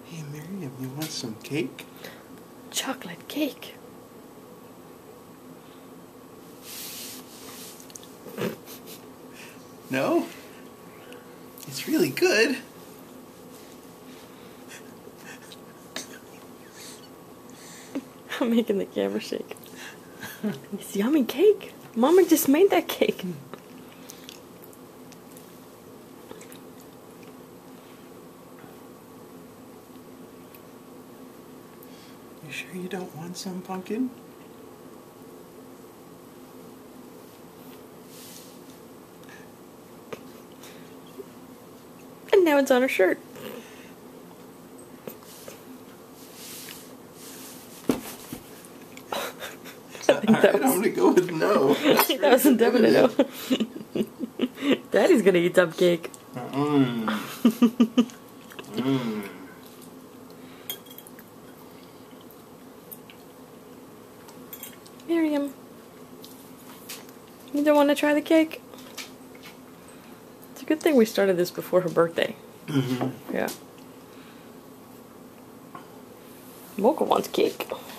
Hey Miriam, you want some cake? Chocolate cake. No? It's really good. I'm making the camera shake. It's yummy cake. Mama just made that cake. You sure you don't want some pumpkin? And now it's on her shirt. Alright, I'm gonna go with no. That was a definite no. Daddy's gonna eat some cake. Miriam, you don't want to try the cake? It's a good thing we started this before her birthday. Yeah. Mocha wants cake.